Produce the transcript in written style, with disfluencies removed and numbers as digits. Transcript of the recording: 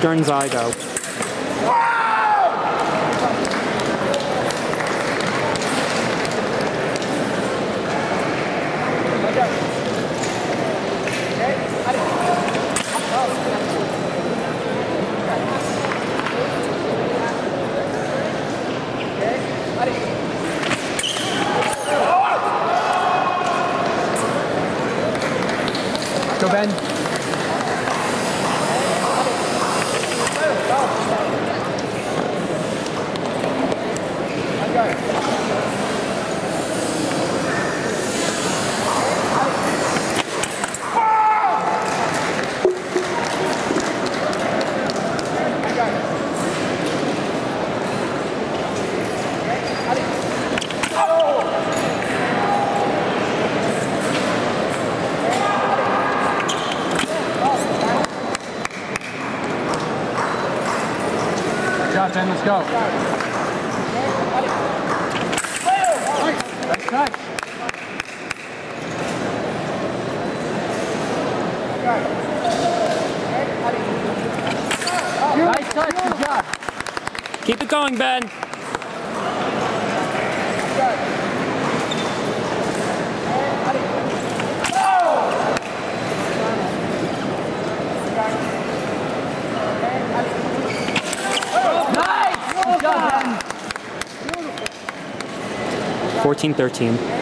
Stearns Igoe. Go, Ben. Shot, Ben, let's go. Nice touch. Nice touch, good job. Keep it going, Ben. Nice! Good job, Ben. 14-13.